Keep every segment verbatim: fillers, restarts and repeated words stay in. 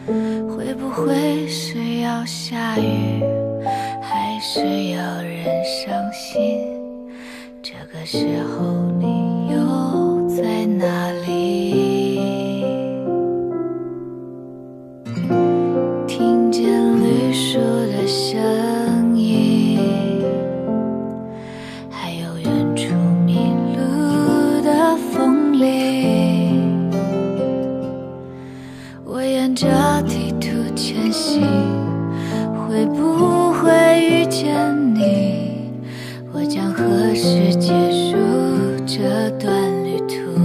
会不会是要下雨，还是有人伤心？这个时候你又在哪里？听见绿树的声音，还有远处迷路的风铃。我沿着地图前行，会不会遇见你？我将何时结束这段旅途？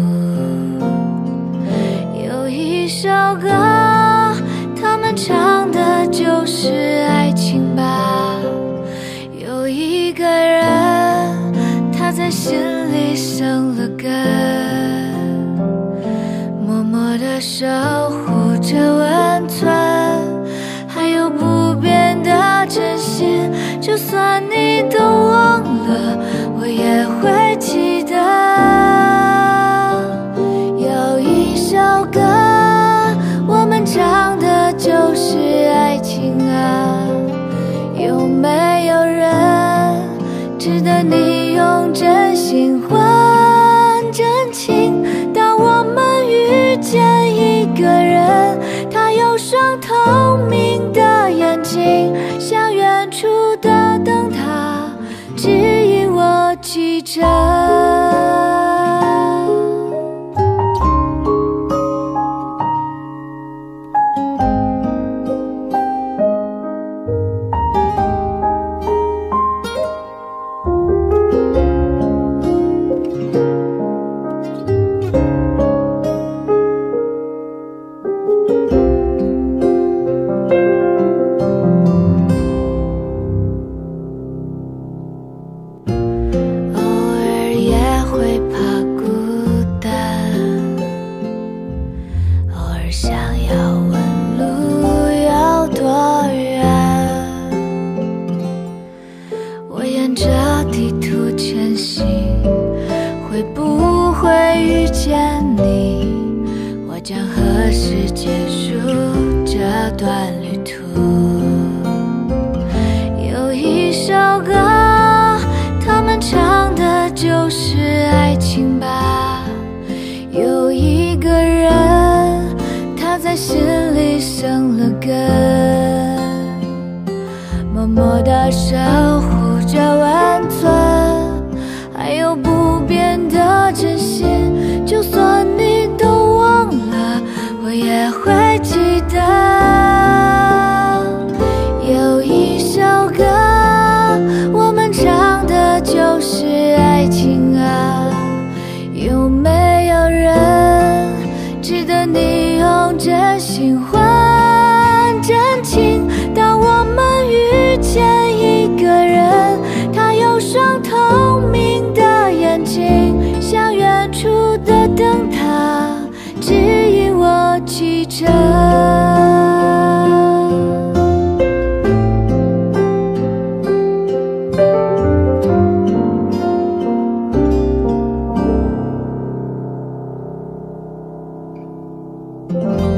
有一首歌，他们唱的就是爱情吧。有一个人，他在心里生了根，默默地守护着温存，还有不变的真心。就算你都忘了，我也会记得。有一首歌，我们唱的就是爱情啊。有没有人值得你用真心换真情？当我们遇见一个人，他有双透明的眼睛，像远处的灯塔，指引我启程。会怕孤单，偶尔想要问路有多远。我沿着地图前行，会不会遇见你？我将何时结束这段旅途？有一首歌，他们唱的就是爱情吧。有一个人，他在心里生了根，默默地守护着温存，还有不变的真心。就算你都忘了，我也会记得。有一首歌，我们唱的就是爱情啊。有没有人值得你用真心换真情？当我们遇见一个人，他有双透明的眼睛，像远处的灯塔，指引我启程。嗯。